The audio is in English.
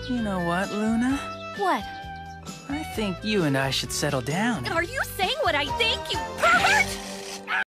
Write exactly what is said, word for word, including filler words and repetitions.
You know what, Luna? What? I think you and I should settle down. Are you saying what I think? You